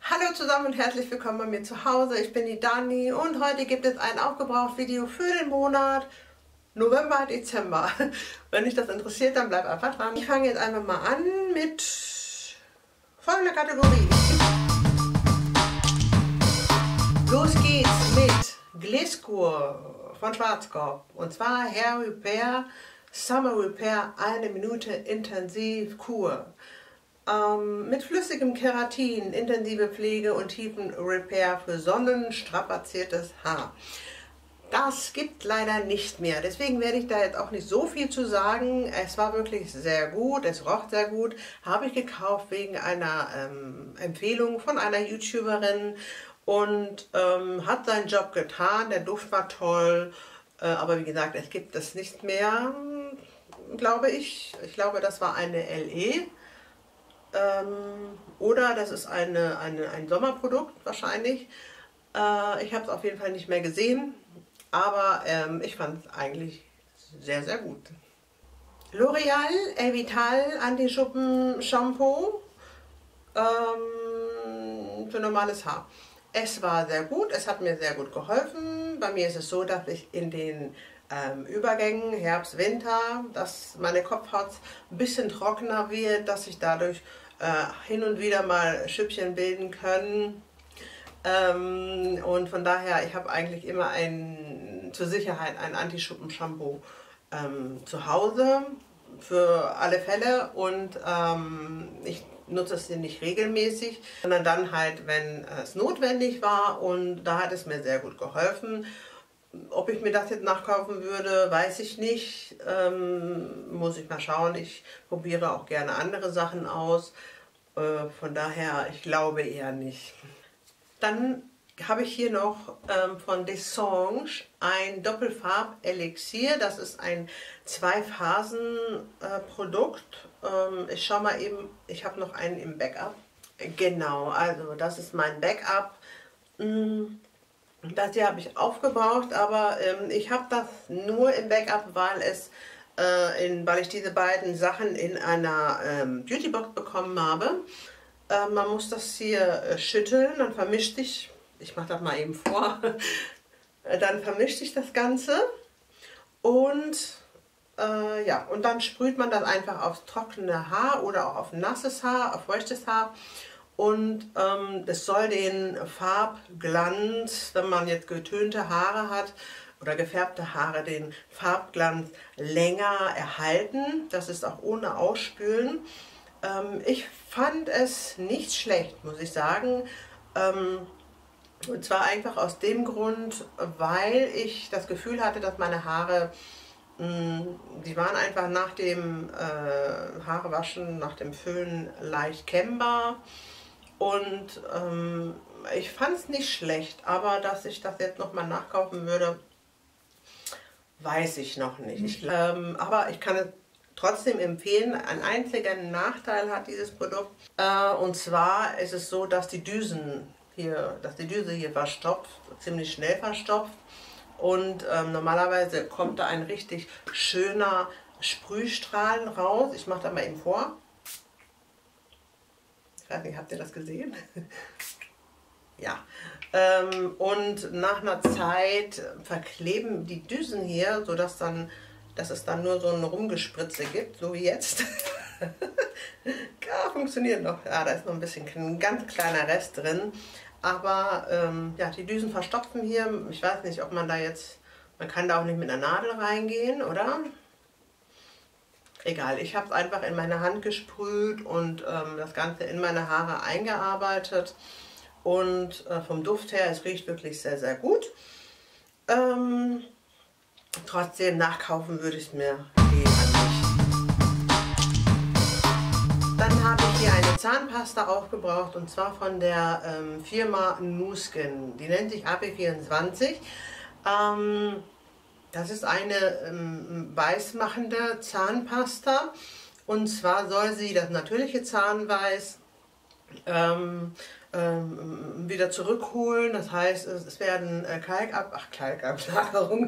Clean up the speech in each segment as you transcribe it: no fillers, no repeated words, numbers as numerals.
Hallo zusammen und herzlich willkommen bei mir zu Hause. Ich bin die Dani und heute gibt es ein Aufgebraucht-Video für den Monat November, Dezember. Wenn dich das interessiert, dann bleib einfach dran. Ich fange jetzt einfach mal an mit folgender Kategorie. Los geht's mit Gleskur von Schwarzkopf und zwar Hair Repair, Summer Repair, 1 Minute Intensivkur. Mit flüssigem Keratin, intensive Pflege und tiefen Repair für sonnenstrapaziertes Haar. Das gibt leider nicht mehr, deswegen werde ich da jetzt auch nicht so viel zu sagen. Es war wirklich sehr gut, es roch sehr gut, habe ich gekauft wegen einer Empfehlung von einer YouTuberin und hat seinen Job getan, der Duft war toll, aber wie gesagt, es gibt es nicht mehr, glaube ich. Ich glaube, das war eine LE. Oder das ist ein Sommerprodukt wahrscheinlich. Ich habe es auf jeden Fall nicht mehr gesehen, aber ich fand es eigentlich sehr, sehr gut. L'Oreal Elvital Anti-Schuppen Shampoo für normales Haar. Es war sehr gut, es hat mir sehr gut geholfen. Bei mir ist es so, dass ich in den Übergängen Herbst, Winter, dass meine Kopfhaut ein bisschen trockener wird, dass sich dadurch hin und wieder mal Schüppchen bilden können. Und von daher, ich habe eigentlich immer zur Sicherheit ein Anti-Schuppen-Shampoo zu Hause für alle Fälle und ich nutze es nicht regelmäßig, sondern dann halt, wenn es notwendig war, und da hat es mir sehr gut geholfen. Ob ich mir das jetzt nachkaufen würde, weiß ich nicht. Muss ich mal schauen. Ich probiere auch gerne andere Sachen aus. Von daher, ich glaube eher nicht. Dann habe ich hier noch von Dessange ein Doppelfarb-Elixier. Das ist ein 2-Phasen-Produkt. Ich schaue mal eben, ich habe noch einen im Backup. Genau, also das ist mein Backup. Das hier habe ich aufgebraucht, aber ich habe das nur im Backup, weil ich diese beiden Sachen in einer Beautybox bekommen habe. Man muss das hier schütteln, dann vermischt sich, ich mache das mal eben vor, dann vermischt sich das Ganze und ja, und dann sprüht man das einfach aufs trockene Haar oder auch auf nasses Haar, auf feuchtes Haar. Und das soll den Farbglanz, wenn man jetzt getönte Haare hat oder gefärbte Haare, den Farbglanz länger erhalten. Das ist auch ohne Ausspülen. Ich fand es nicht schlecht, muss ich sagen. Und zwar einfach aus dem Grund, weil ich das Gefühl hatte, dass meine Haare, die waren einfach nach dem Haarewaschen, nach dem Föhnen leicht kämmbar. Und ich fand es nicht schlecht, aber dass ich das jetzt nochmal nachkaufen würde, weiß ich noch nicht. Aber ich kann es trotzdem empfehlen. Ein einziger Nachteil hat dieses Produkt. Und zwar ist es so, dass die Düse hier verstopft, ziemlich schnell verstopft. Und normalerweise kommt da ein richtig schöner Sprühstrahl raus. Ich mache das mal eben vor. Habt ihr das gesehen? Ja. Und nach einer Zeit verkleben die Düsen hier, sodass es dann nur so ein Rumgespritze gibt, so wie jetzt. Ja, funktioniert noch. Ja, da ist noch ein ganz kleiner Rest drin. Aber ja, die Düsen verstopfen hier. Ich weiß nicht, ob man kann da auch nicht mit einer Nadel reingehen, oder? Egal, ich habe es einfach in meine Hand gesprüht und das Ganze in meine Haare eingearbeitet. Und vom Duft her, es riecht wirklich sehr, sehr gut. Trotzdem nachkaufen würde ich es mir lieber nicht. Dann habe ich hier eine Zahnpasta aufgebraucht und zwar von der Firma Nu-Skin. Die nennt sich AP24. Das ist eine weißmachende Zahnpasta und zwar soll sie das natürliche Zahnweiß wieder zurückholen. Das heißt, es werden Kalkablagerungen,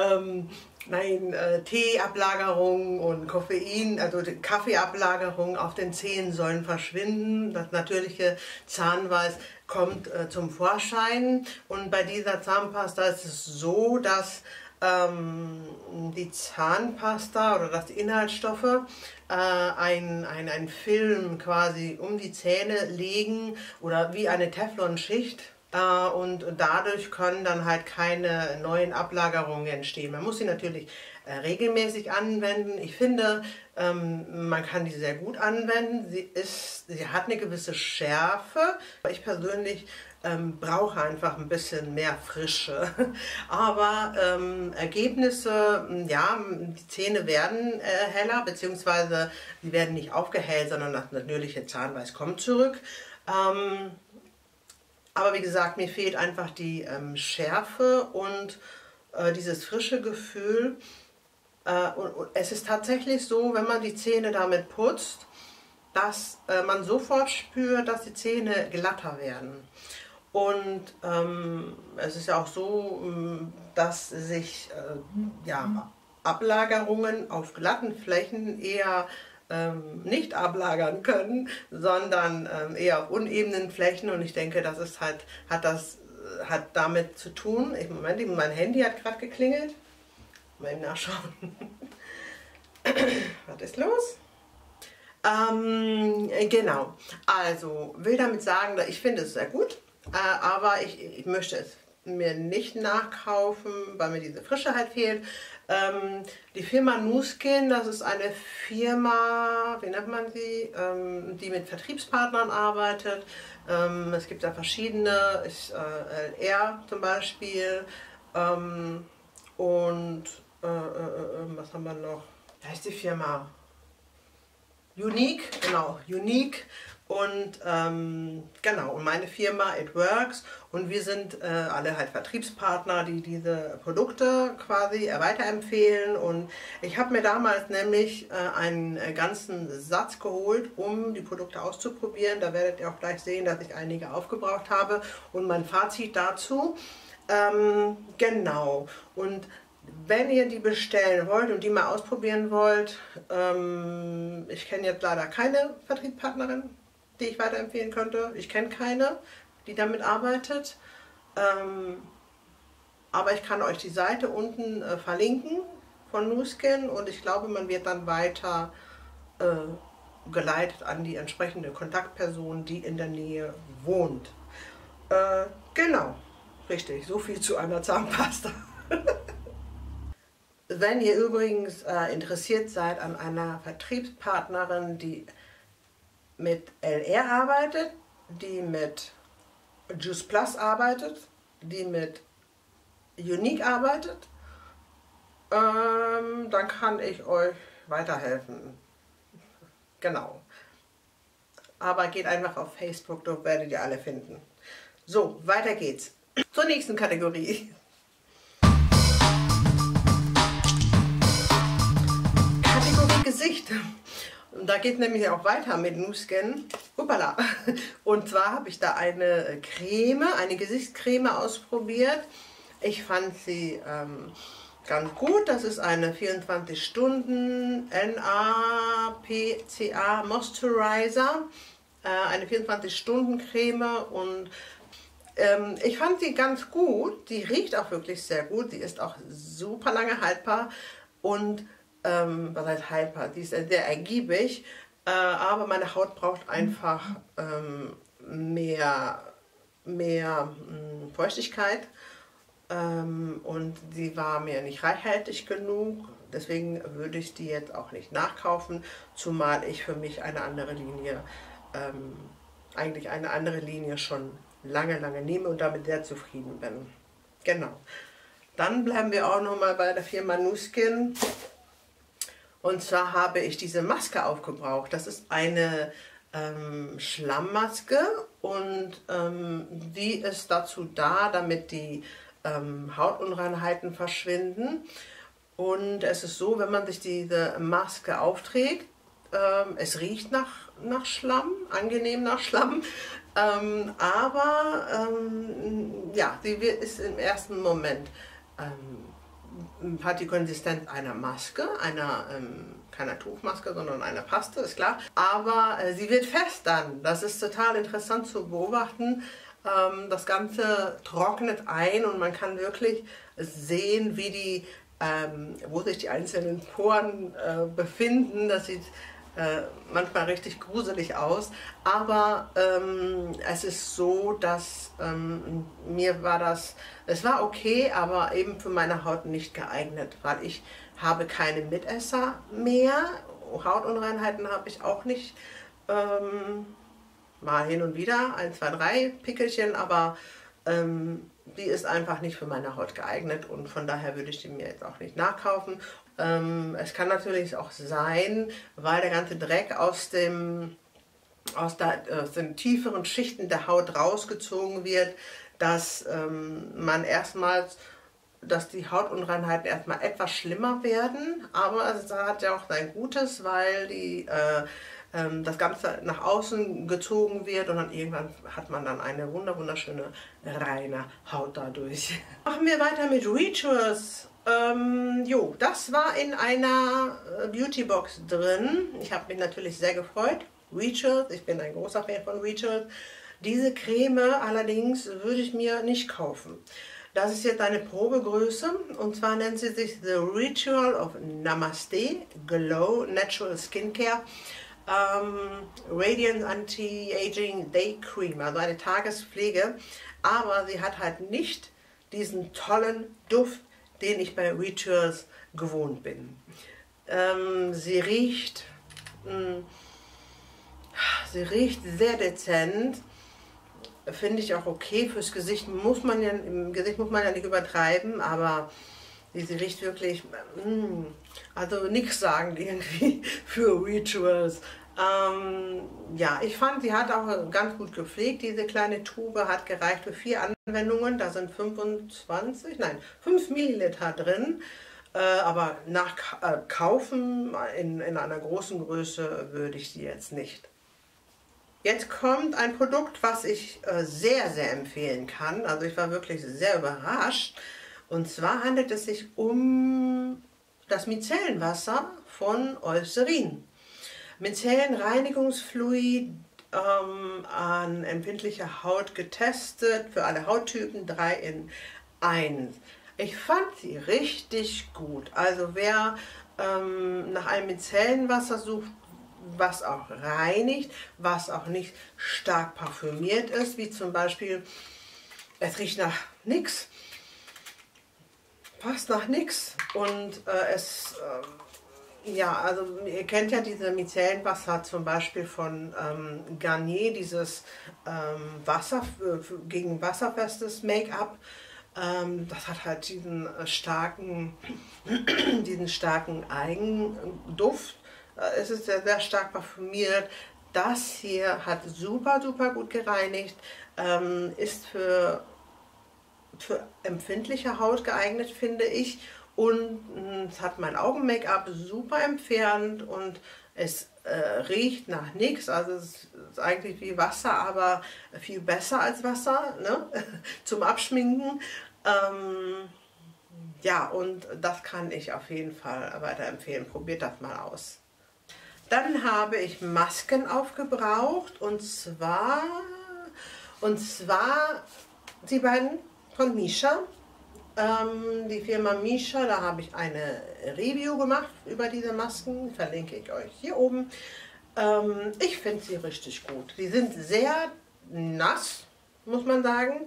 Teeablagerungen und Koffein, also Kaffeeablagerungen auf den Zähnen sollen verschwinden. Das natürliche Zahnweiß kommt zum Vorschein. Und bei dieser Zahnpasta ist es so, dass die Zahnpasta oder dass die Inhaltsstoffe einen Film quasi um die Zähne legen oder wie eine Teflonschicht. Und dadurch können dann halt keine neuen Ablagerungen entstehen. Man muss sie natürlich regelmäßig anwenden. Ich finde, man kann die sehr gut anwenden. Sie hat eine gewisse Schärfe. Ich persönlich brauche einfach ein bisschen mehr Frische. Aber Ergebnisse, ja, die Zähne werden heller, beziehungsweise sie werden nicht aufgehellt, sondern das natürliche Zahnweiß kommt zurück. Aber wie gesagt, mir fehlt einfach die Schärfe und dieses frische Gefühl. Und es ist tatsächlich so, wenn man die Zähne damit putzt, dass man sofort spürt, dass die Zähne glatter werden. Und es ist ja auch so, dass sich ja, Ablagerungen auf glatten Flächen eher nicht ablagern können, sondern eher auf unebenen Flächen. Und ich denke, das ist halt, hat damit zu tun. Moment, mein Handy hat gerade geklingelt. Mal eben nachschauen. Was ist los? Genau, also will damit sagen, ich finde es sehr gut, aber ich möchte es mir nicht nachkaufen, weil mir diese Frische halt fehlt. Die Firma Nu Skin, das ist eine Firma, wie nennt man sie, die mit Vertriebspartnern arbeitet. Es gibt da verschiedene, LR zum Beispiel, und was haben wir noch? Wie heißt die Firma? Unique, genau, Unique. Und genau, und meine Firma It Works, und wir sind alle halt Vertriebspartner, die diese Produkte quasi weiterempfehlen. Und ich habe mir damals nämlich einen ganzen Satz geholt, um die Produkte auszuprobieren. Da werdet ihr auch gleich sehen, dass ich einige aufgebraucht habe und mein Fazit dazu. Genau, und wenn ihr die bestellen wollt und die mal ausprobieren wollt, ich kenne jetzt leider keine Vertriebspartnerin, die ich weiterempfehlen könnte. Ich kenne keine, die damit arbeitet. Aber ich kann euch die Seite unten verlinken von Nu Skin, und ich glaube, man wird dann weiter geleitet an die entsprechende Kontaktperson, die in der Nähe wohnt. Genau, richtig, so viel zu einer Zahnpasta. Wenn ihr übrigens interessiert seid an einer Vertriebspartnerin, die mit LR arbeitet, die mit Juice Plus arbeitet, die mit Unique arbeitet, dann kann ich euch weiterhelfen. Genau. Aber geht einfach auf Facebook, dort werdet ihr alle finden. So, weiter geht's. Zur nächsten Kategorie. Kategorie Gesicht. Und da geht nämlich auch weiter mit Nu Skin. Uppala. Und zwar habe ich da eine Creme, eine Gesichtscreme ausprobiert. Ich fand sie ganz gut. Das ist eine 24 Stunden NAPCA Moisturizer. Eine 24 Stunden Creme, und ich fand sie ganz gut. Die riecht auch wirklich sehr gut. Die ist auch super lange haltbar, und was heißt haltbar? Die ist sehr ergiebig, aber meine Haut braucht einfach mehr Feuchtigkeit, und sie war mir nicht reichhaltig genug. Deswegen würde ich die jetzt auch nicht nachkaufen, zumal ich für mich eine andere Linie, eigentlich eine andere Linie schon lange nehme und damit sehr zufrieden bin. Genau. Dann bleiben wir auch noch mal bei der Firma Nu Skin. Und zwar habe ich diese Maske aufgebraucht. Das ist eine Schlammmaske, und die ist dazu da, damit die Hautunreinheiten verschwinden. Und es ist so, wenn man sich diese Maske aufträgt, es riecht nach nach Schlamm, angenehm nach Schlamm. Ja, sie ist im ersten Moment, hat die Konsistenz einer Maske, keiner Tuchmaske, sondern einer Paste, ist klar. Aber sie wird fest dann. Das ist total interessant zu beobachten. Das Ganze trocknet ein und man kann wirklich sehen, wie wo sich die einzelnen Poren befinden. Das sieht manchmal richtig gruselig aus, aber es ist so, dass es war okay, aber eben für meine Haut nicht geeignet, weil ich habe keine Mitesser mehr. Hautunreinheiten habe ich auch nicht, mal hin und wieder, 1, 2, 3 Pickelchen, aber die ist einfach nicht für meine Haut geeignet und von daher würde ich die mir jetzt auch nicht nachkaufen. Es kann natürlich auch sein, weil der ganze Dreck aus den tieferen Schichten der Haut rausgezogen wird, dass dass die Hautunreinheiten erstmal etwas schlimmer werden, aber es hat ja auch sein Gutes, weil das Ganze nach außen gezogen wird und dann irgendwann hat man dann eine wunderschöne, reine Haut dadurch. Machen wir weiter mit Rituals. Das war in einer Beautybox drin. Ich habe mich natürlich sehr gefreut. Rituals, ich bin ein großer Fan von Rituals. Diese Creme allerdings würde ich mir nicht kaufen. Das ist jetzt eine Probegröße und zwar nennt sie sich The Ritual of Namaste Glow Natural Skincare Radiant Anti-Aging Day Cream, also eine Tagespflege, aber sie hat halt nicht diesen tollen Duft, den ich bei Rituals gewohnt bin. Sie riecht sehr dezent, finde ich auch okay. Fürs Gesicht im Gesicht muss man ja nicht übertreiben, aber sie riecht wirklich, also nichts sagen irgendwie für Rituals. Ja, ich fand, sie hat auch ganz gut gepflegt. Diese kleine Tube hat gereicht für 4 Anwendungen. Da sind 5 Milliliter drin. Aber nach Kaufen in einer großen Größe würde ich sie jetzt nicht. Jetzt kommt ein Produkt, was ich sehr, sehr empfehlen kann. Also ich war wirklich sehr überrascht. Und zwar handelt es sich um das Micellenwasser von Eucerin. Micellenreinigungsfluid an empfindlicher Haut getestet, für alle Hauttypen, 3 in 1. Ich fand sie richtig gut. Also wer nach einem Micellenwasser sucht, was auch reinigt, was auch nicht stark parfümiert ist, wie zum Beispiel, es riecht nach nichts, fast nach nichts und ja, also ihr kennt ja diese Micellenwasser zum Beispiel von Garnier, dieses gegen wasserfestes Make-up. Das hat halt diesen starken Eigenduft. Es ist sehr, sehr stark parfümiert. Das hier hat super gut gereinigt, ist für empfindliche Haut geeignet, finde ich. Und es hat mein Augen-Make-up super entfernt und es riecht nach nichts. Also es ist eigentlich wie Wasser, aber viel besser als Wasser, ne? Zum Abschminken. Ja, und das kann ich auf jeden Fall weiterempfehlen. Probiert das mal aus. Dann habe ich Masken aufgebraucht und zwar die beiden von Missha. Die Firma Missha, da habe ich eine Review gemacht über diese Masken, verlinke ich euch hier oben. Ich finde sie richtig gut. Die sind sehr nass, muss man sagen.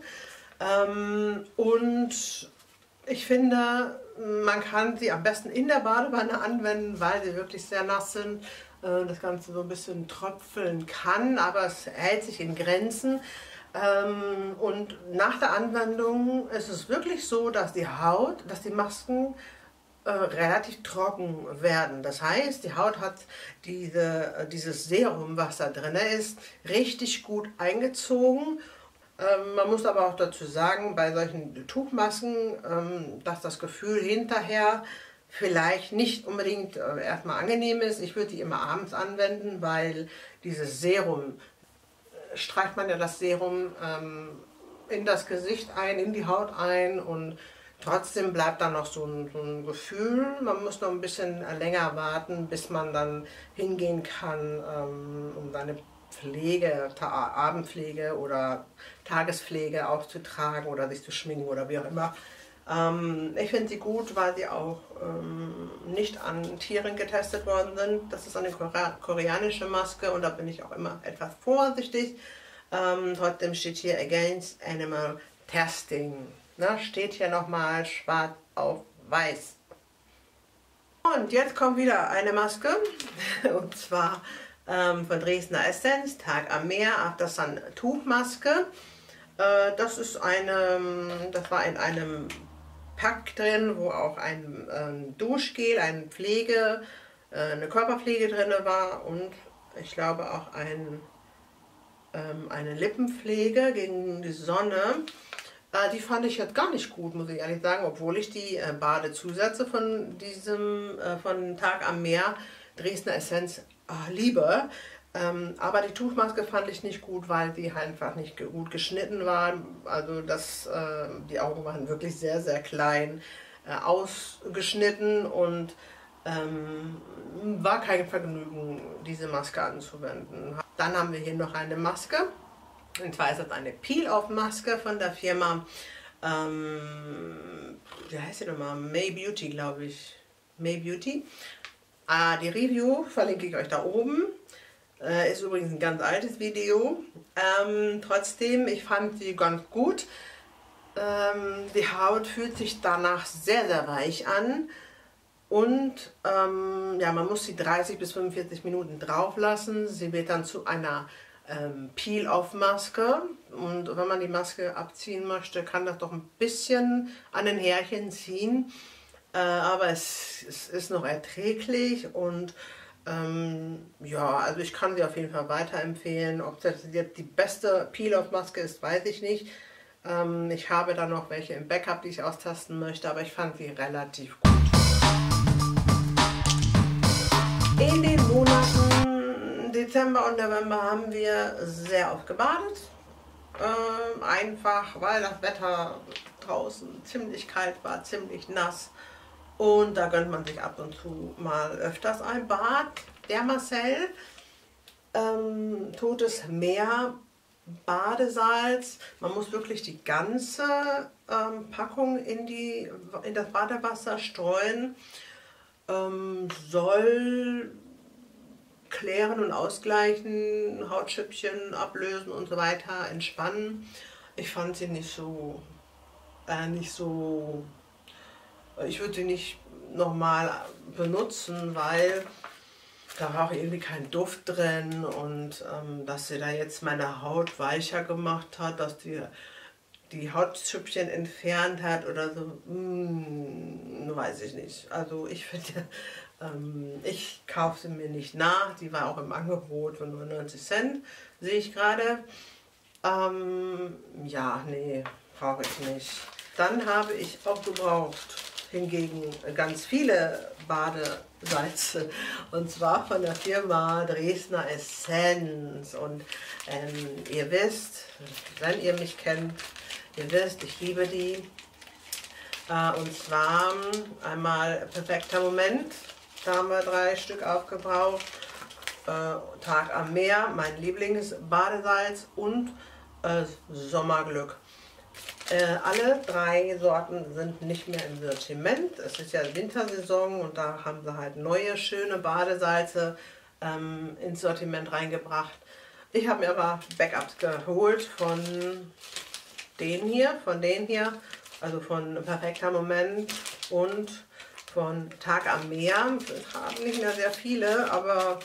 Und ich finde, man kann sie am besten in der Badewanne anwenden, weil sie wirklich sehr nass sind. Das Ganze so ein bisschen tröpfeln kann, aber es hält sich in Grenzen. Und nach der Anwendung ist es wirklich so, dass die Masken relativ trocken werden. Das heißt, die Haut hat dieses Serum, was da drin ist, richtig gut eingezogen. Man muss aber auch dazu sagen, bei solchen Tuchmasken, dass das Gefühl hinterher vielleicht nicht unbedingt erstmal angenehm ist. Ich würde die immer abends anwenden, weil dieses Serum, streicht man ja das Serum in das Gesicht ein, in die Haut ein und trotzdem bleibt dann noch so ein Gefühl. Man muss noch ein bisschen länger warten, bis man dann hingehen kann, um seine Pflege, Abendpflege oder Tagespflege aufzutragen oder sich zu schminken oder wie auch immer. Ich finde sie gut, weil sie auch nicht an Tieren getestet worden sind. Das ist eine koreanische Maske und da bin ich auch immer etwas vorsichtig. Trotzdem steht hier Against Animal Testing. Na, steht hier nochmal schwarz auf weiß. Und jetzt kommt wieder eine Maske und zwar von Dresdner Essenz, Tag am Meer, After Sun Tuchmaske. Das war in einem Pack drin, wo auch ein Duschgel, eine Körperpflege drin war und ich glaube auch eine Lippenpflege gegen die Sonne. Die fand ich jetzt gar nicht gut, muss ich ehrlich sagen, obwohl ich die Badezusätze von von Tag am Meer Dresdner Essenz liebe. Aber die Tuchmaske fand ich nicht gut, weil sie einfach nicht gut geschnitten war. Also die Augen waren wirklich sehr, sehr klein ausgeschnitten und war kein Vergnügen, diese Maske anzuwenden. Dann haben wir hier noch eine Maske. Und zwar ist das eine Peel-Off-Maske von der Firma, wie heißt sie nochmal? May Beauty, glaube ich. May Beauty. Die Review verlinke ich euch da oben. Ist übrigens ein ganz altes Video. Trotzdem, ich fand sie ganz gut. Die Haut fühlt sich danach sehr, sehr weich an. Und ja, man muss sie 30 bis 45 Minuten drauf lassen. Sie wird dann zu einer Peel-Off-Maske. Und wenn man die Maske abziehen möchte, kann das doch ein bisschen an den Härchen ziehen. Aber es ist noch erträglich und ja, also ich kann sie auf jeden Fall weiterempfehlen. Ob das jetzt die beste Peel-Off-Maske ist, weiß ich nicht. Ich habe da noch welche im Backup, die ich austesten möchte, aber ich fand sie relativ gut. In den Monaten Dezember und November haben wir sehr oft gebadet. Einfach weil das Wetter draußen ziemlich kalt war, ziemlich nass. Und da gönnt man sich ab und zu mal öfters ein Bad. Der Marcel, Totes Meer Badesalz. Man muss wirklich die ganze Packung in das Badewasser streuen. Soll klären und ausgleichen, Hautschüppchen ablösen und so weiter, entspannen. Ich fand sie nicht so, ich würde sie nicht nochmal benutzen, weil da war auch irgendwie kein Duft drin und dass sie da jetzt meine Haut weicher gemacht hat, dass die Hautschüppchen entfernt hat oder so, weiß ich nicht. Also ich finde, ich kaufe sie mir nicht nach, die war auch im Angebot für 99 Cent, sehe ich gerade. Ja, nee, brauche ich nicht. Dann habe ich auch gebraucht, hingegen ganz viele Badesalze und zwar von der Firma Dresdner Essenz und ihr wisst, wenn ihr mich kennt, ihr wisst, ich liebe die und zwar einmal Perfekter Moment, da haben wir 3 Stück aufgebraucht, Tag am Meer, mein Lieblingsbadesalz und Sommerglück. Alle 3 Sorten sind nicht mehr im Sortiment. Es ist ja Wintersaison und da haben sie halt neue, schöne Badesalze ins Sortiment reingebracht. Ich habe mir aber Backups geholt von denen hier, also von Perfekter Moment und von Tag am Meer. Es haben nicht mehr sehr viele, aber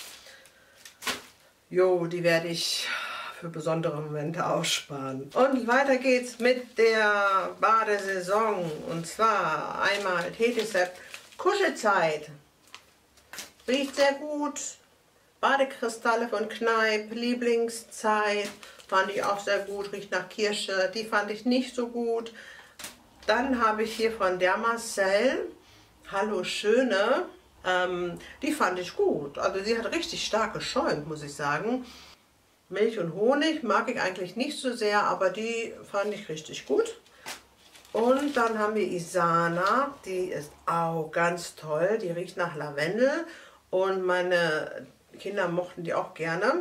jo, die werde ich für besondere Momente aussparen. Und weiter geht's mit der Badesaison. Und zwar einmal Tetisep Kuschelzeit. Riecht sehr gut. Badekristalle von Kneipp, Lieblingszeit. Fand ich auch sehr gut. Riecht nach Kirsche. Die fand ich nicht so gut. Dann habe ich hier von der Marcel Hallo Schöne, die fand ich gut. Also sie hat richtig stark geschäumt, muss ich sagen. Milch und Honig mag ich eigentlich nicht so sehr, aber die fand ich richtig gut. Und dann haben wir Isana, die ist auch ganz toll. Die riecht nach Lavendel und meine Kinder mochten die auch gerne.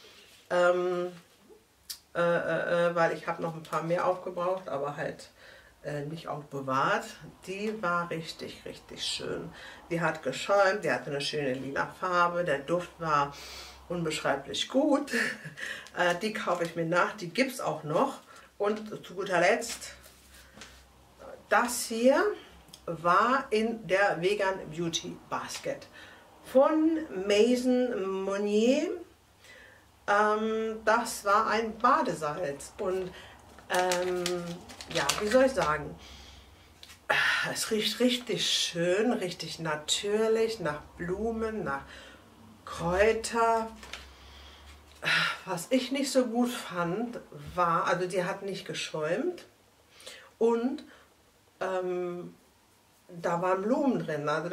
Weil ich habe noch ein paar mehr aufgebraucht, aber halt nicht aufbewahrt. Die war richtig, richtig schön. Die hat geschäumt, die hatte eine schöne lila Farbe, der Duft war unbeschreiblich gut. Die kaufe ich mir nach, die gibt es auch noch. Und zu guter Letzt, das hier war in der Vegan Beauty Basket von Maison Monnier. Das war ein Badesalz und ja, wie soll ich sagen, es riecht richtig schön, richtig natürlich, nach Blumen, nach Kräuter. Was ich nicht so gut fand, war, also die hat nicht geschäumt und da waren Blumen drin, also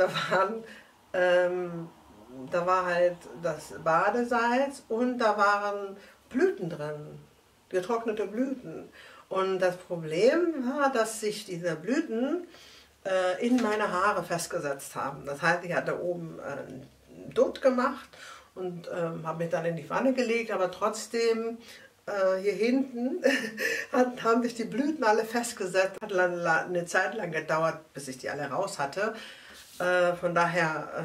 da war halt das Badesalz und da waren Blüten drin, getrocknete Blüten. Und das Problem war, dass sich diese Blüten in meine Haare festgesetzt haben. Das heißt, ich hatte oben einen Dutt gemacht und habe mich dann in die Wanne gelegt, aber trotzdem hier hinten haben sich die Blüten alle festgesetzt. Hat eine Zeit lang gedauert, bis ich die alle raus hatte. Von daher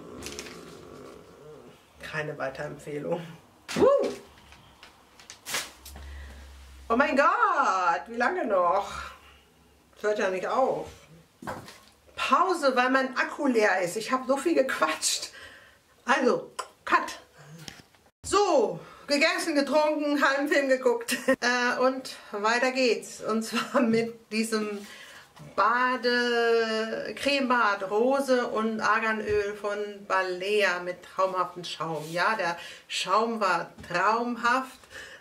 keine Weiterempfehlung. Oh mein Gott, wie lange noch? Das hört ja nicht auf. Pause, weil mein Akku leer ist. Ich habe so viel gequatscht. Also, Cut. So, gegessen, getrunken, halben Film geguckt. Und weiter geht's. Und zwar mit diesem Cremebad Rose und Arganöl von Balea mit traumhaftem Schaum. Ja, der Schaum war traumhaft.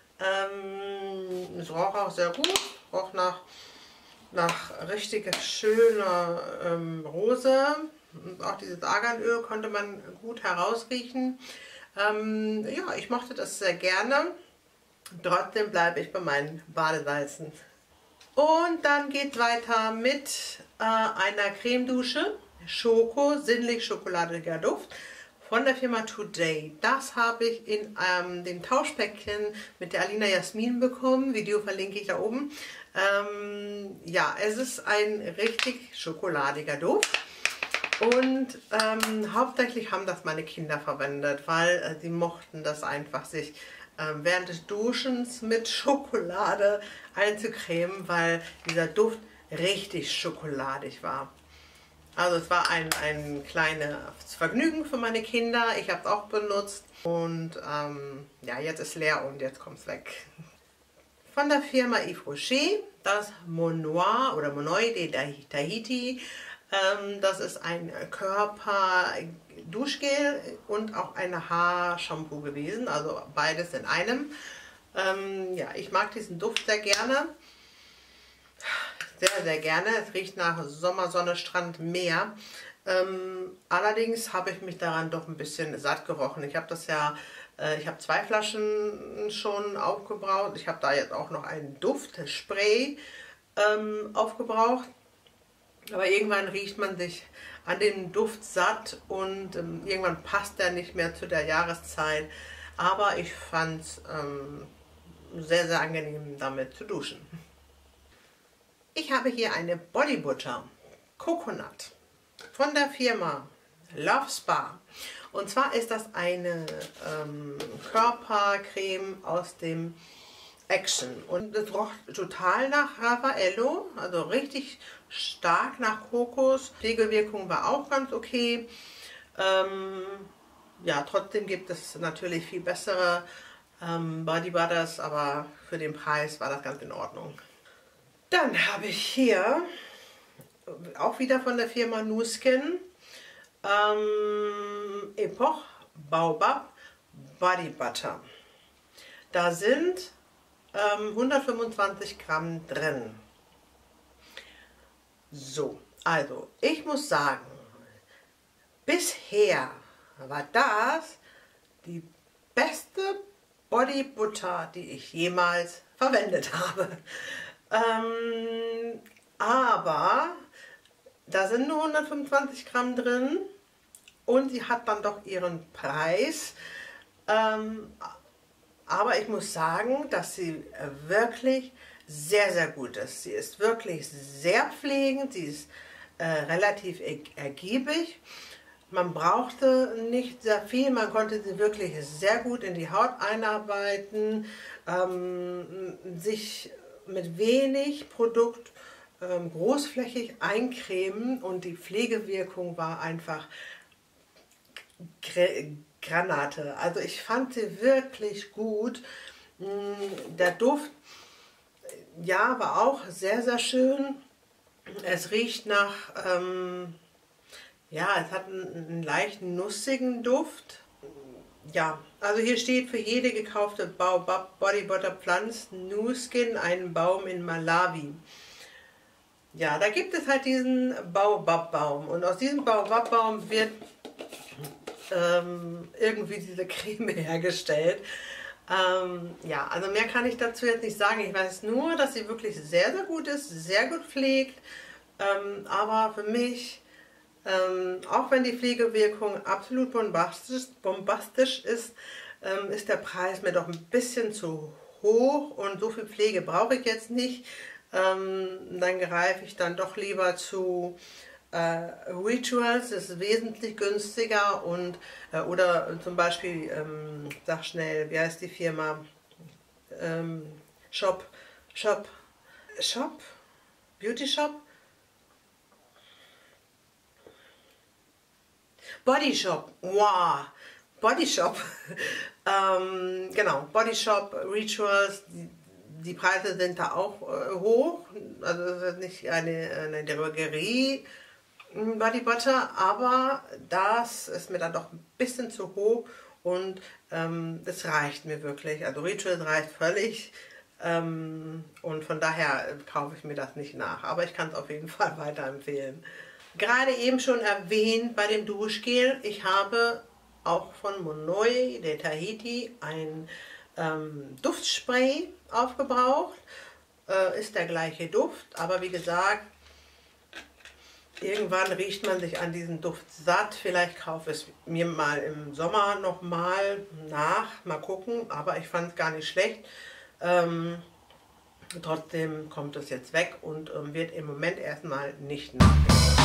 Es roch auch sehr gut, roch nach richtig schöner Rose. Und auch dieses Arganöl konnte man gut herausriechen. Ja, ich mochte das sehr gerne. Trotzdem bleibe ich bei meinen Badesalzen. Und dann geht es weiter mit einer Cremedusche, Schoko, sinnlich schokoladiger Duft von der Firma Today. Das habe ich in dem Tauschpäckchen mit der Alina Jasmin bekommen. Video verlinke ich da oben. Ja, es ist ein richtig schokoladiger Duft. Und hauptsächlich haben das meine Kinder verwendet, weil sie mochten das einfach, sich während des Duschens mit Schokolade einzucremen, weil dieser Duft richtig schokoladig war. Also es war ein kleines Vergnügen für meine Kinder. Ich habe es auch benutzt und ja, jetzt ist leer und jetzt kommt es weg. Von der Firma Yves Rocher, das Monoir oder Monoi de Tahiti. Das ist ein Körper-Duschgel und auch ein Haarshampoo gewesen, also beides in einem. Ja, ich mag diesen Duft sehr gerne. Sehr, sehr gerne. Es riecht nach Sommer, Sonne, Strand, Meer. Allerdings habe ich mich daran doch ein bisschen satt gerochen. Ich habe das ja, ich habe 2 Flaschen schon aufgebraucht. Ich habe da jetzt auch noch ein Duftspray aufgebraucht. Aber irgendwann riecht man sich an dem Duft satt und irgendwann passt der nicht mehr zu der Jahreszeit. Aber ich fand es sehr, sehr angenehm, damit zu duschen. Ich habe hier eine Body Butter Coconut von der Firma Love Spa. Und zwar ist das eine Körpercreme aus dem Action. Und es roch total nach Raffaello, also richtig stark nach Kokos. Pflegewirkung war auch ganz okay. Ja, trotzdem gibt es natürlich viel bessere Body Butters, aber für den Preis war das ganz in Ordnung. Dann habe ich hier auch wieder von der Firma Nu Skin Epoch Baobab Body Butter. Da sind 125 Gramm drin. So, also ich muss sagen, bisher war das die beste Bodybutter, die ich jemals verwendet habe. Aber da sind nur 125 Gramm drin und sie hat dann doch ihren Preis. Aber ich muss sagen, dass sie wirklich sehr, sehr gut ist. Sie ist wirklich sehr pflegend, sie ist relativ ergiebig. Man brauchte nicht sehr viel, man konnte sie wirklich sehr gut in die Haut einarbeiten, sich mit wenig Produkt großflächig eincremen und die Pflegewirkung war einfach Granate. Also ich fand sie wirklich gut. Der Duft, ja, war auch sehr, sehr schön. Es riecht nach, ja, es hat einen leichten nussigen Duft. Ja, also hier steht für jede gekaufte Body Butter Pflanzt Nu Skin einen Baum in Malawi. Ja, da gibt es halt diesen Baobab-Baum und aus diesem Baobab-Baum wird irgendwie diese Creme hergestellt. Ja, also mehr kann ich dazu jetzt nicht sagen. Ich weiß nur, dass sie wirklich sehr, sehr gut ist, sehr gut pflegt. Aber für mich, auch wenn die Pflegewirkung absolut bombastisch ist, ist der Preis mir doch ein bisschen zu hoch und so viel Pflege brauche ich jetzt nicht. Dann greife ich dann doch lieber zu Rituals, das ist wesentlich günstiger und oder zum Beispiel, sag schnell, wie heißt die Firma? Shop, Beauty Shop? Body Shop, wow, Body Shop, genau, Body Shop, Rituals, die Preise sind da auch hoch, also das ist nicht eine Drogerie Body Butter, aber das ist mir dann doch ein bisschen zu hoch und das reicht mir wirklich, also Rituals reicht völlig und von daher kaufe ich mir das nicht nach, aber ich kann es auf jeden Fall weiterempfehlen. Gerade eben schon erwähnt bei dem Duschgel, ich habe auch von Monoi de Tahiti ein Duftspray aufgebraucht. Ist der gleiche Duft, aber wie gesagt, irgendwann riecht man sich an diesen Duft satt. Vielleicht kaufe ich es mir mal im Sommer nochmal nach, mal gucken, aber ich fand es gar nicht schlecht. Trotzdem kommt es jetzt weg und wird im Moment erstmal nicht nachgekauft.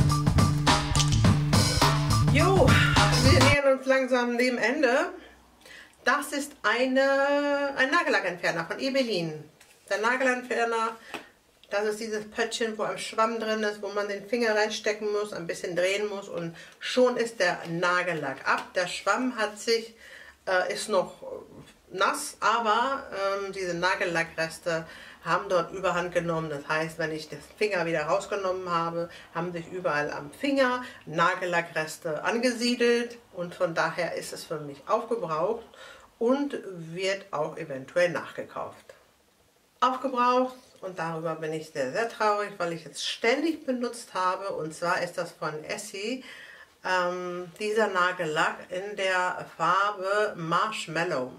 Jo, wir nähern uns langsam dem Ende. Das ist ein Nagellackentferner von Ebelin. Der Nagellackentferner, das ist dieses Pöttchen, wo ein Schwamm drin ist, wo man den Finger reinstecken muss, ein bisschen drehen muss und schon ist der Nagellack ab. Der Schwamm ist noch nass, aber diese Nagellackreste haben dort Überhand genommen. Das heißt, wenn ich den Finger wieder rausgenommen habe, haben sich überall am Finger Nagellackreste angesiedelt und von daher ist es für mich aufgebraucht und wird auch eventuell nachgekauft. Aufgebraucht und darüber bin ich sehr, sehr traurig, weil ich es ständig benutzt habe und zwar ist das von Essie, dieser Nagellack in der Farbe Marshmallow.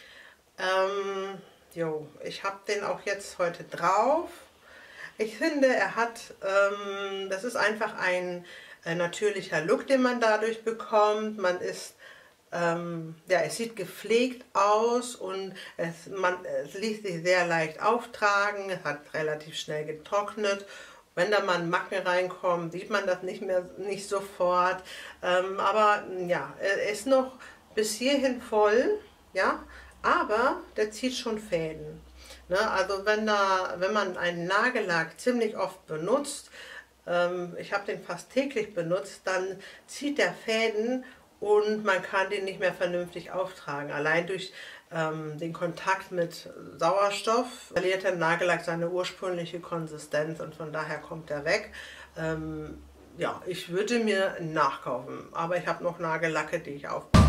Jo, ich habe den auch jetzt heute drauf. Ich finde, das ist einfach ein natürlicher Look, den man dadurch bekommt. Man ist, ja, es sieht gepflegt aus und es ließ sich sehr leicht auftragen. Es hat relativ schnell getrocknet. Wenn da mal Macken reinkommen, sieht man das nicht sofort. Aber ja, er ist noch bis hierhin voll, ja. Aber der zieht schon Fäden. Ne? Also wenn man einen Nagellack ziemlich oft benutzt, ich habe den fast täglich benutzt, dann zieht der Fäden und man kann den nicht mehr vernünftig auftragen. Allein durch den Kontakt mit Sauerstoff verliert der Nagellack seine ursprüngliche Konsistenz und von daher kommt er weg. Ja, ich würde mir nachkaufen, aber ich habe noch Nagellacke, die ich aufbaue.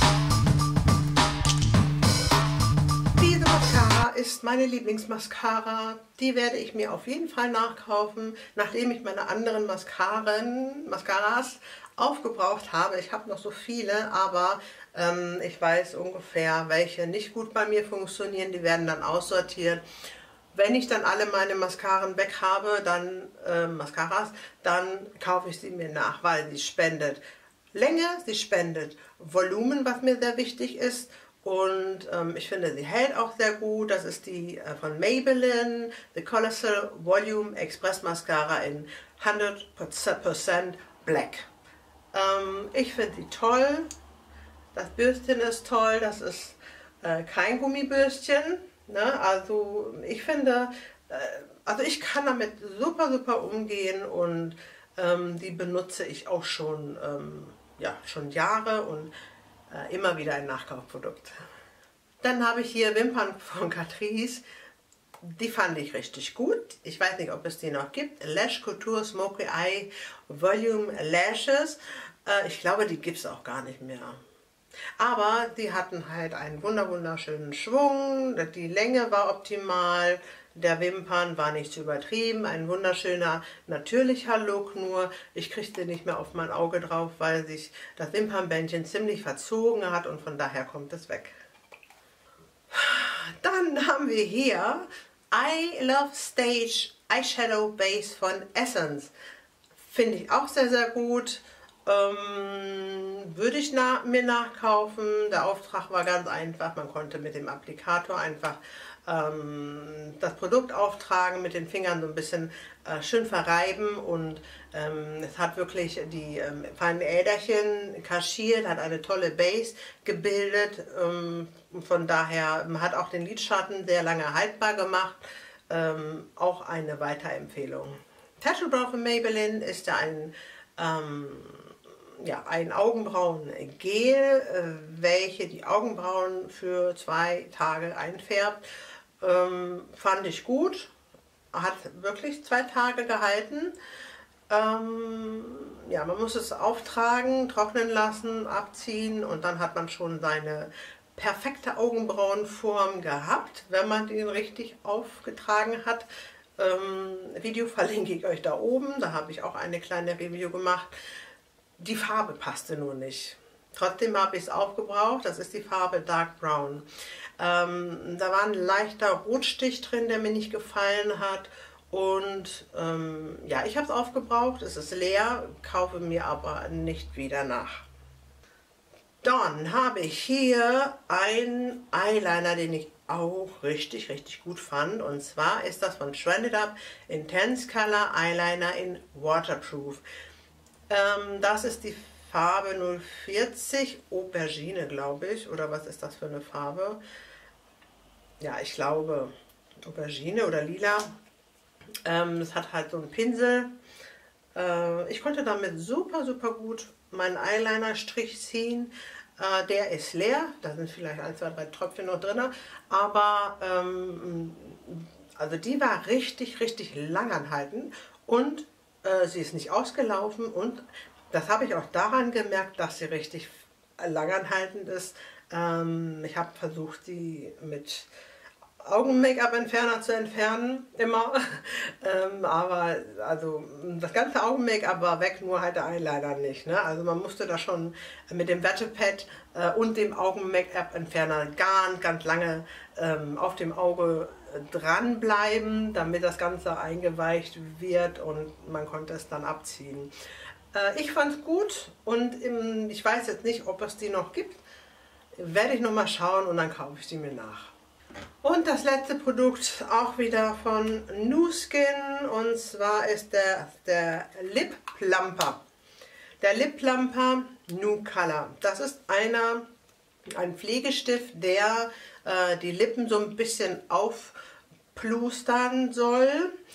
Diese Mascara ist meine Lieblingsmascara. Die werde ich mir auf jeden Fall nachkaufen, nachdem ich meine anderen Mascaras aufgebraucht habe. Ich habe noch so viele, aber ich weiß ungefähr, welche nicht gut bei mir funktionieren. Die werden dann aussortiert. Wenn ich dann alle meine Mascaren weg habe, dann Mascaras, dann kaufe ich sie mir nach, weil sie spendet Länge, sie spendet Volumen, was mir sehr wichtig ist. Und ich finde, sie hält auch sehr gut. Das ist die von Maybelline, The Colossal Volume Express Mascara in 100% Black. Ich finde sie toll. Das Bürstchen ist toll. Das ist kein Gummibürstchen. Ne? Also ich finde, also ich kann damit super umgehen und die benutze ich auch schon, ja, schon Jahre und immer wieder ein Nachkaufprodukt. Dann habe ich hier Wimpern von Catrice. Die fand ich richtig gut. Ich weiß nicht, ob es die noch gibt. Lash Couture Smoky Eye Volume Lashes. Ich glaube, die gibt es auch gar nicht mehr. Aber die hatten halt einen wunderschönen Schwung. Die Länge war optimal. Der Wimpern war nicht zu übertrieben. Ein wunderschöner, natürlicher Look. Nur ich kriegte nicht mehr auf mein Auge drauf, weil sich das Wimpernbändchen ziemlich verzogen hat und von daher kommt es weg. Dann haben wir hier I Love Stage Eyeshadow Base von Essence. Finde ich auch sehr gut. Würde ich mir nachkaufen. Der Auftrag war ganz einfach. Man konnte mit dem Applikator einfach das Produkt auftragen, mit den Fingern so ein bisschen schön verreiben und es hat wirklich die feinen Äderchen kaschiert, hat eine tolle Base gebildet. Von daher hat auch den Lidschatten sehr lange haltbar gemacht. Auch eine Weiterempfehlung. Tattoo Brow von Maybelline ist ja ein Augenbrauen-Gel, welche die Augenbrauen für 2 Tage einfärbt. Fand ich gut, hat wirklich 2 Tage gehalten. Ja, man muss es auftragen, trocknen lassen, abziehen und dann hat man schon seine perfekte Augenbrauenform gehabt, wenn man den richtig aufgetragen hat. Video verlinke ich euch da oben, da habe ich auch eine kleine Review gemacht. Die Farbe passte nur nicht. Trotzdem habe ich es aufgebraucht, das ist die Farbe Dark Brown. Da war ein leichter Rotstich drin, der mir nicht gefallen hat. Und ja, ich habe es aufgebraucht, es ist leer, kaufe mir aber nicht wieder nach. Dann habe ich hier einen Eyeliner, den ich auch richtig gut fand. Und zwar ist das von Trended Up Intense Color Eyeliner in Waterproof. Das ist die Farbe 040 Aubergine, glaube ich. Oder was ist das für eine Farbe? Ja, ich glaube Aubergine oder Lila. Das hat halt so einen Pinsel. Ich konnte damit super gut meinen Eyeliner-Strich ziehen. Der ist leer. Da sind vielleicht 1, 2, 3 Tröpfchen noch drin. Aber also die war richtig langanhaltend. Und sie ist nicht ausgelaufen. Und das habe ich auch daran gemerkt, dass sie richtig langanhaltend ist. Ich habe versucht, sie mit Augen-Make-up-Entferner zu entfernen, immer. Aber also das ganze Augen-Make-up war weg, nur halt der Eyeliner nicht. Ne? Also man musste da schon mit dem Wattepad und dem Augen-Make-up-Entferner ganz lange auf dem Auge dranbleiben, damit das Ganze eingeweicht wird und man konnte es dann abziehen. Ich fand es gut und ich weiß jetzt nicht, ob es die noch gibt. Werde ich noch mal schauen und dann kaufe ich die mir nach. Und das letzte Produkt auch wieder von Nu Skin und zwar ist der Lip Plumper. Der Lip Plumper Nu Color. Das ist ein Pflegestift, der die Lippen so ein bisschen aufplustern soll.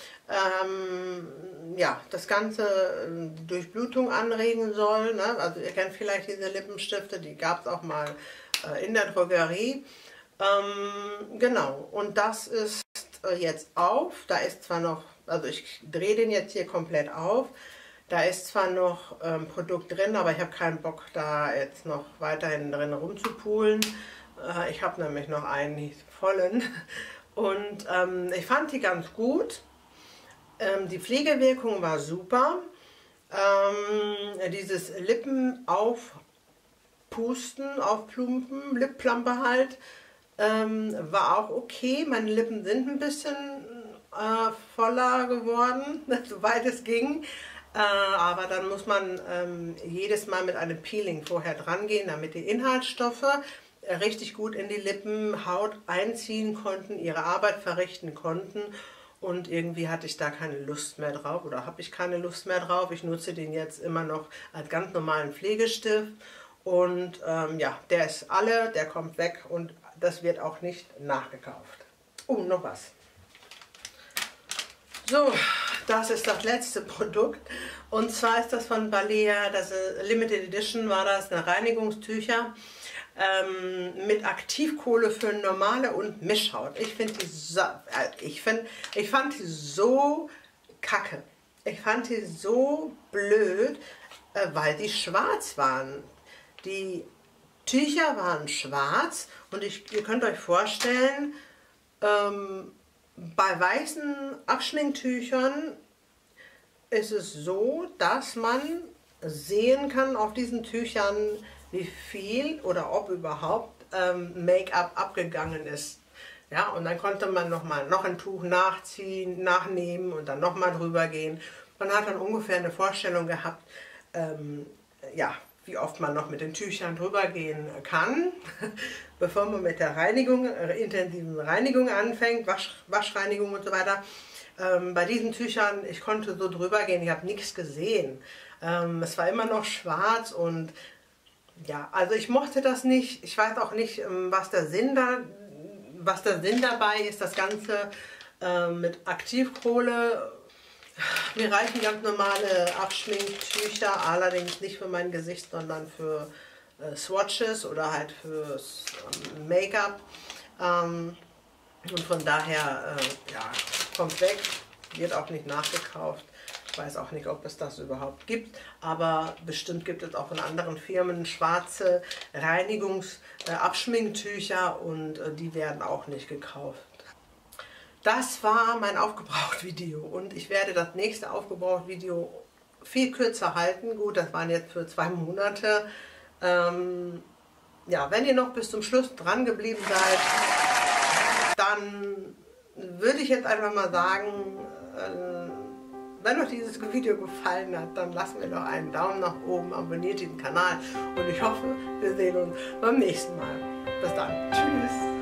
Ja, das Ganze Durchblutung anregen soll. Ne? Also ihr kennt vielleicht diese Lippenstifte, die gab es auch mal in der Drogerie. Genau, und das ist jetzt auf. Da ist zwar noch, also ich drehe den jetzt hier komplett auf. Da ist zwar noch Produkt drin, aber ich habe keinen Bock, da jetzt noch weiterhin drin rumzupulen. Ich habe nämlich noch einen vollen. Und ich fand die ganz gut. Die Pflegewirkung war super. Dieses Lippen aufpusten, aufplumpen, Lipplumper halt, war auch okay. Meine Lippen sind ein bisschen voller geworden, soweit es ging. Aber dann muss man jedes Mal mit einem Peeling vorher dran gehen, damit die Inhaltsstoffe richtig gut in die Lippenhaut einziehen konnten, ihre Arbeit verrichten konnten. Und irgendwie hatte ich da keine Lust mehr drauf oder habe ich keine Lust mehr drauf. Ich nutze den jetzt immer noch als ganz normalen Pflegestift. Und ja, der ist alle, der kommt weg und das wird auch nicht nachgekauft. Oh, noch was. So, das ist das letzte Produkt und zwar ist das von Balea, das Limited Edition war das, eine Reinigungstücher mit Aktivkohle für normale und Mischhaut. Ich finde die so, ich fand die so kacke. Ich fand die so blöd, weil die schwarz waren. Die Tücher waren schwarz und ihr könnt euch vorstellen, bei weißen Abschminktüchern ist es so, dass man sehen kann auf diesen Tüchern, wie viel oder ob überhaupt Make-up abgegangen ist. Ja, und dann konnte man noch ein Tuch nachziehen, nachnehmen und dann nochmal drüber gehen. Man hat dann ungefähr eine Vorstellung gehabt, ja, wie oft man noch mit den Tüchern drüber gehen kann, bevor man mit der Reinigung, intensiven Reinigung anfängt, Waschreinigung und so weiter. Bei diesen Tüchern, ich konnte so drüber gehen, ich habe nichts gesehen. Es war immer noch schwarz und ja, also ich mochte das nicht. Ich weiß auch nicht, was der Sinn dabei ist, das Ganze mit Aktivkohle. Mir reichen ganz normale Abschminktücher, allerdings nicht für mein Gesicht, sondern für Swatches oder halt fürs Make-up. Und von daher, ja, kommt weg, wird auch nicht nachgekauft. Ich weiß auch nicht, ob es das überhaupt gibt, aber bestimmt gibt es auch von anderen Firmen schwarze Abschminktücher und die werden auch nicht gekauft. Das war mein Aufgebraucht-Video und ich werde das nächste Aufgebraucht-Video viel kürzer halten. Gut, das waren jetzt für 2 Monate. Ja, wenn ihr noch bis zum Schluss dran geblieben seid, dann würde ich jetzt einfach mal sagen, wenn euch dieses Video gefallen hat, dann lasst mir doch einen Daumen nach oben, abonniert den Kanal und ich hoffe, wir sehen uns beim nächsten Mal. Bis dann. Tschüss.